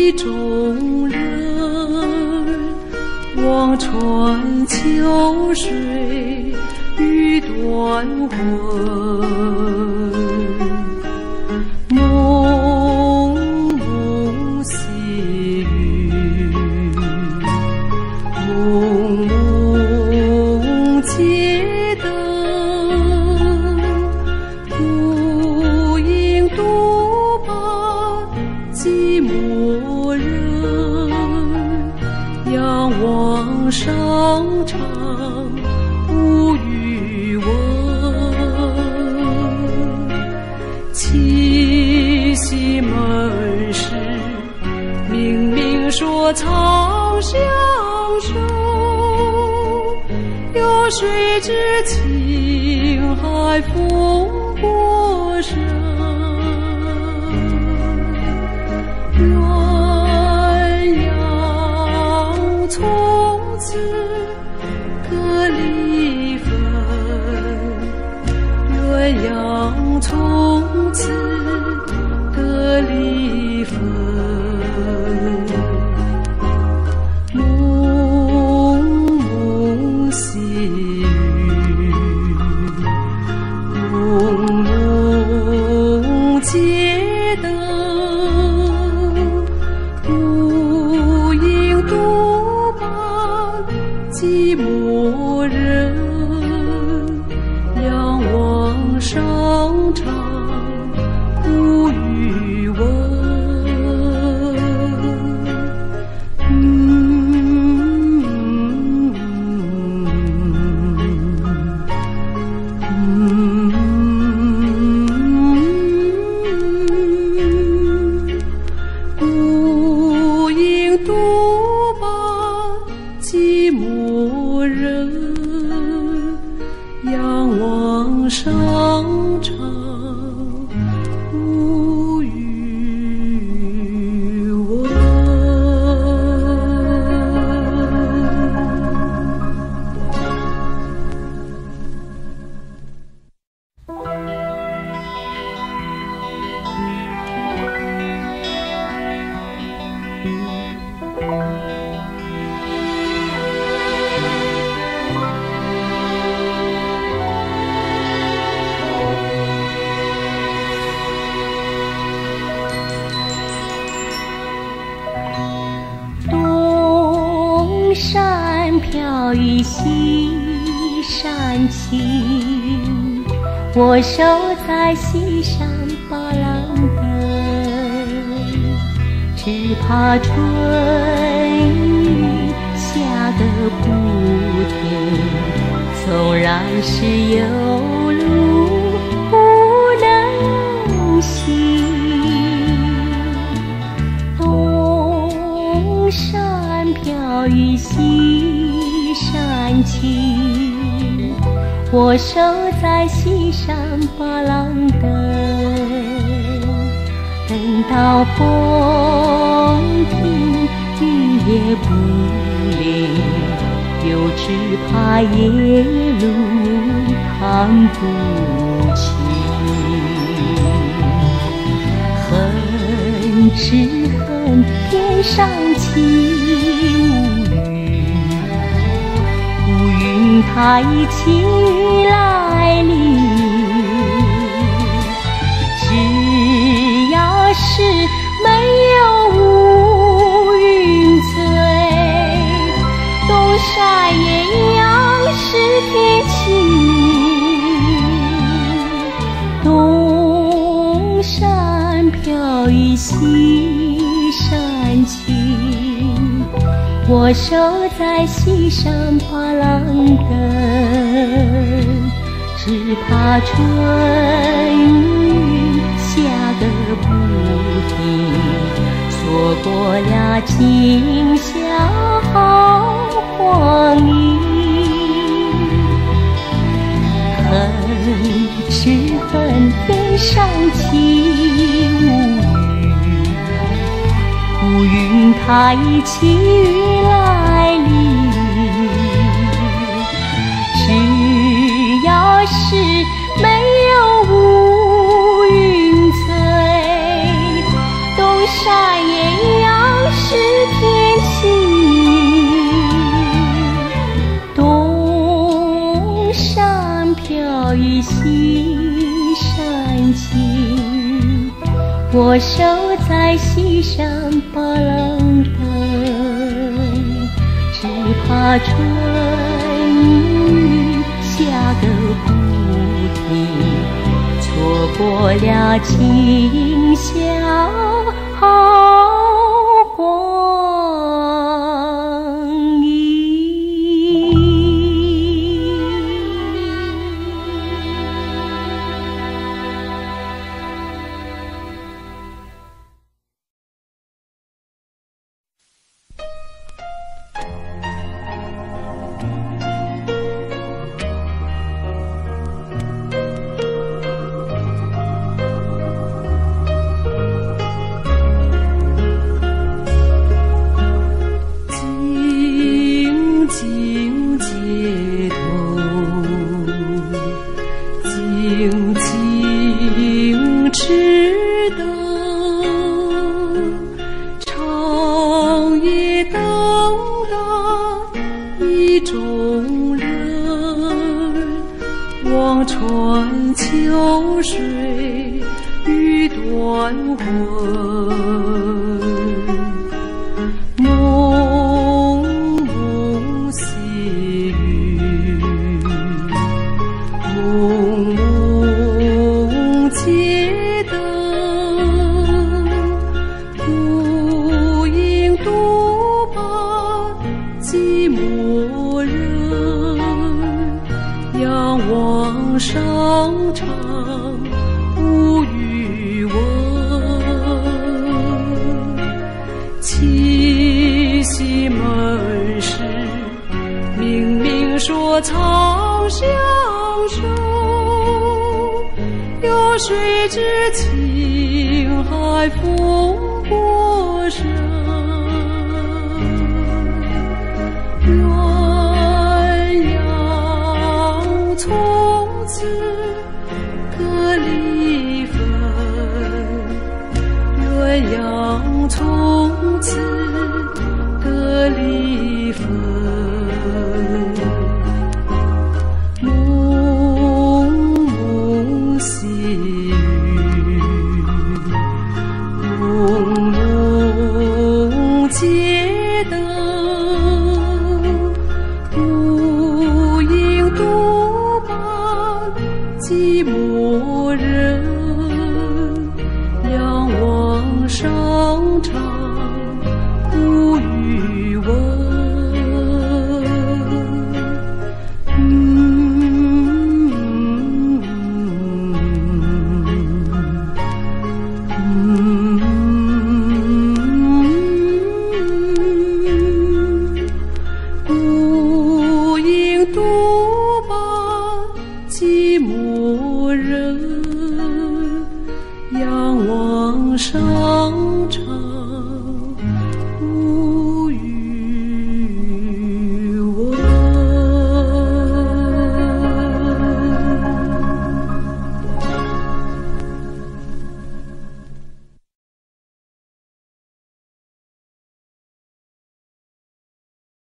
意中人，望穿秋水欲断魂。蒙蒙细雨，蒙蒙街灯，孤影独把寂寞人。仰望上场无语问，七夕门市明明说长相守，有谁知情海风过身。从此各离分，鸳鸯从此各离分。蒙蒙细雨，蒙蒙街灯，孤影独寂寞人，仰望上场无语问。孤影独把寂寞人，仰望上场无语问。 东山飘雨西山晴，我守在西山巴郎灯，只怕春雨下个不停，纵然是有路不能行。东山飘雨西山晴，我守在西山巴郎灯，等到风停雨也不淋，又只怕夜路看不清。恨只恨天上起乌云它一起来临，只要是没有乌云醉，东山也要是天晴。东山飘雨西山晴，我守在西山巴郎根，只怕春雨下个不停，错过了今宵好光阴。恨只恨天上起乌云它一起来临，只要是没有乌云醉，东山也要我守在西山巴郎等，只怕春雨下个不停，错过了今宵好光阴。 仰望上长。